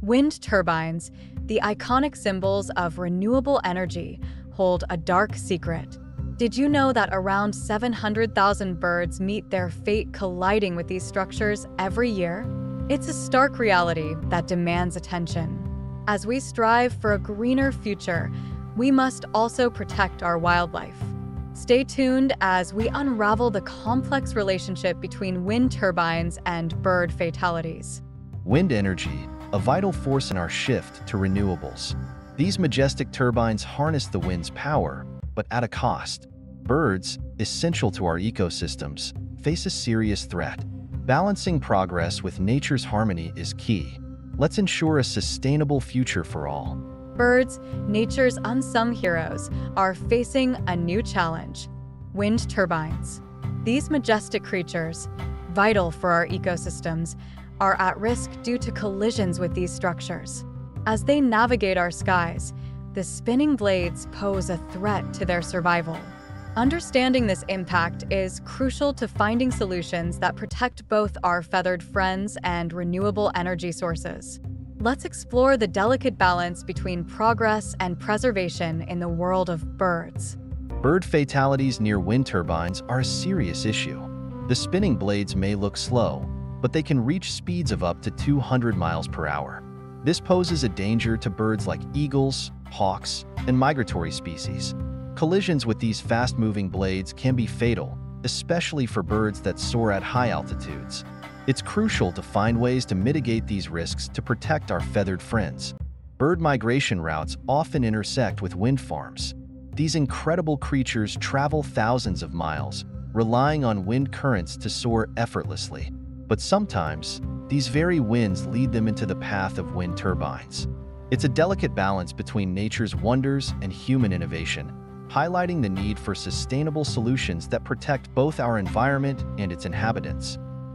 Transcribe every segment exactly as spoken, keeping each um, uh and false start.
Wind turbines, the iconic symbols of renewable energy, hold a dark secret. Did you know that around seven hundred thousand birds meet their fate colliding with these structures every year? It's a stark reality that demands attention. As we strive for a greener future, we must also protect our wildlife. Stay tuned as we unravel the complex relationship between wind turbines and bird fatalities. Wind energy, a vital force in our shift to renewables. These majestic turbines harness the wind's power, but at a cost. Birds, essential to our ecosystems, face a serious threat. Balancing progress with nature's harmony is key. Let's ensure a sustainable future for all. Birds, nature's unsung heroes, are facing a new challenge: wind turbines. These majestic creatures, vital for our ecosystems, are at risk due to collisions with these structures. As they navigate our skies, the spinning blades pose a threat to their survival. Understanding this impact is crucial to finding solutions that protect both our feathered friends and renewable energy sources. Let's explore the delicate balance between progress and preservation in the world of birds. Bird fatalities near wind turbines are a serious issue. The spinning blades may look slow, but they can reach speeds of up to two hundred miles per hour. This poses a danger to birds like eagles, hawks, and migratory species. Collisions with these fast-moving blades can be fatal, especially for birds that soar at high altitudes. It's crucial to find ways to mitigate these risks to protect our feathered friends. Bird migration routes often intersect with wind farms. These incredible creatures travel thousands of miles, relying on wind currents to soar effortlessly. But sometimes, these very winds lead them into the path of wind turbines. It's a delicate balance between nature's wonders and human innovation, highlighting the need for sustainable solutions that protect both our environment and its inhabitants.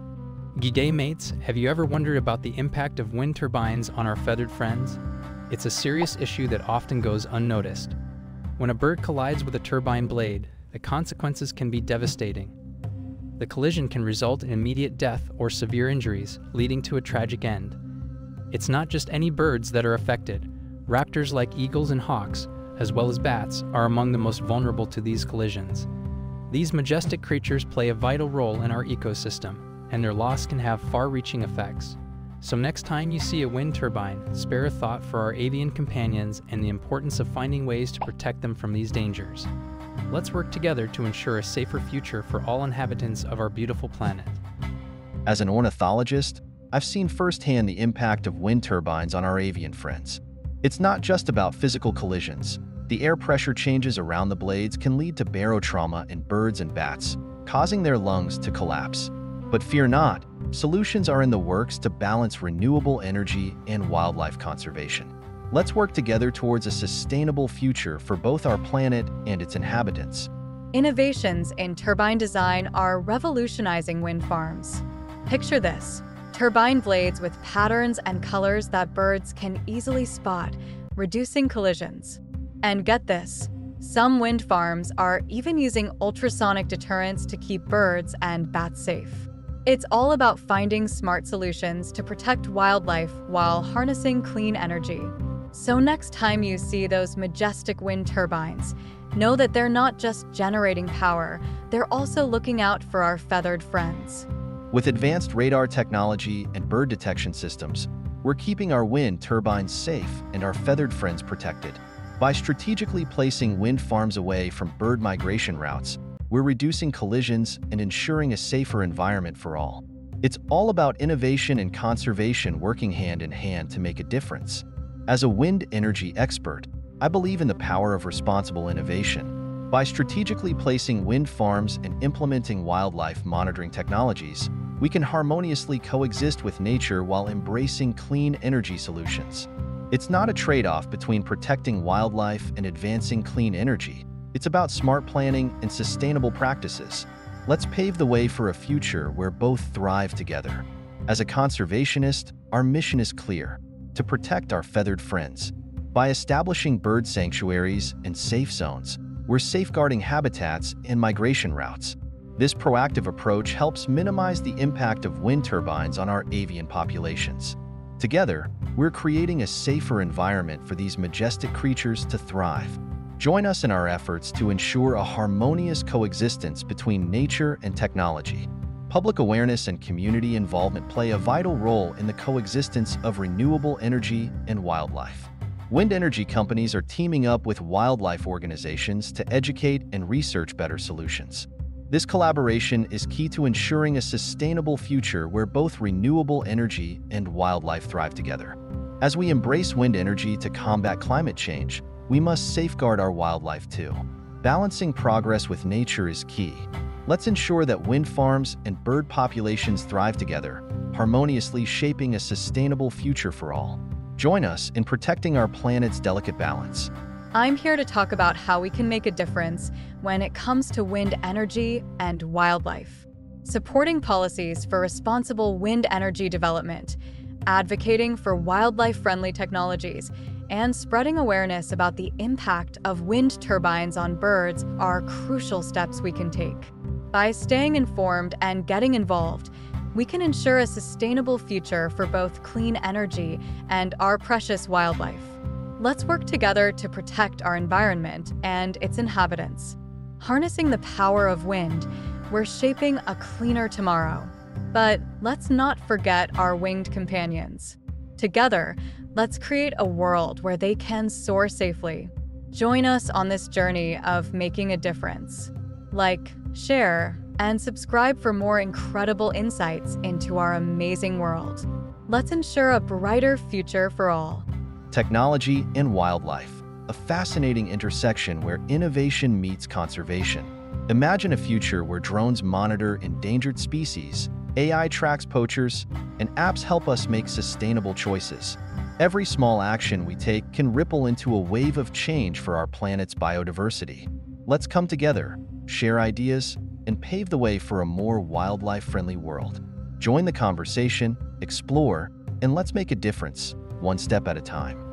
G'day mates, have you ever wondered about the impact of wind turbines on our feathered friends? It's a serious issue that often goes unnoticed. When a bird collides with a turbine blade, the consequences can be devastating. The collision can result in immediate death or severe injuries, leading to a tragic end. It's not just any birds that are affected. Raptors like eagles and hawks, as well as bats, are among the most vulnerable to these collisions. These majestic creatures play a vital role in our ecosystem, and their loss can have far-reaching effects. So next time you see a wind turbine, spare a thought for our avian companions and the importance of finding ways to protect them from these dangers. Let's work together to ensure a safer future for all inhabitants of our beautiful planet. As an ornithologist, I've seen firsthand the impact of wind turbines on our avian friends. It's not just about physical collisions. The air pressure changes around the blades can lead to barotrauma in birds and bats, causing their lungs to collapse. But fear not, solutions are in the works to balance renewable energy and wildlife conservation. Let's work together towards a sustainable future for both our planet and its inhabitants. Innovations in turbine design are revolutionizing wind farms. Picture this: turbine blades with patterns and colors that birds can easily spot, reducing collisions. And get this, some wind farms are even using ultrasonic deterrents to keep birds and bats safe. It's all about finding smart solutions to protect wildlife while harnessing clean energy. So next time you see those majestic wind turbines, know that they're not just generating power, they're also looking out for our feathered friends. With advanced radar technology and bird detection systems, we're keeping our wind turbines safe and our feathered friends protected. By strategically placing wind farms away from bird migration routes, we're reducing collisions and ensuring a safer environment for all. It's all about innovation and conservation working hand in hand to make a difference. As a wind energy expert, I believe in the power of responsible innovation. By strategically placing wind farms and implementing wildlife monitoring technologies, we can harmoniously coexist with nature while embracing clean energy solutions. It's not a trade-off between protecting wildlife and advancing clean energy. It's about smart planning and sustainable practices. Let's pave the way for a future where both thrive together. As a conservationist, our mission is clear: to protect our feathered friends. By establishing bird sanctuaries and safe zones, we're safeguarding habitats and migration routes. This proactive approach helps minimize the impact of wind turbines on our avian populations. Together, we're creating a safer environment for these majestic creatures to thrive. Join us in our efforts to ensure a harmonious coexistence between nature and technology. Public awareness and community involvement play a vital role in the coexistence of renewable energy and wildlife. Wind energy companies are teaming up with wildlife organizations to educate and research better solutions. This collaboration is key to ensuring a sustainable future where both renewable energy and wildlife thrive together. As we embrace wind energy to combat climate change, we must safeguard our wildlife too. Balancing progress with nature is key. Let's ensure that wind farms and bird populations thrive together, harmoniously shaping a sustainable future for all. Join us in protecting our planet's delicate balance. I'm here to talk about how we can make a difference when it comes to wind energy and wildlife. Supporting policies for responsible wind energy development, advocating for wildlife-friendly technologies, and spreading awareness about the impact of wind turbines on birds are crucial steps we can take. By staying informed and getting involved, we can ensure a sustainable future for both clean energy and our precious wildlife. Let's work together to protect our environment and its inhabitants. Harnessing the power of wind, we're shaping a cleaner tomorrow. But let's not forget our winged companions. Together, let's create a world where they can soar safely. Join us on this journey of making a difference. Like, share, and subscribe for more incredible insights into our amazing world. Let's ensure a brighter future for all. Technology and wildlife, a fascinating intersection where innovation meets conservation. Imagine a future where drones monitor endangered species, A I tracks poachers, and apps help us make sustainable choices. Every small action we take can ripple into a wave of change for our planet's biodiversity. Let's come together, share ideas, and pave the way for a more wildlife-friendly world. Join the conversation, explore, and let's make a difference, one step at a time.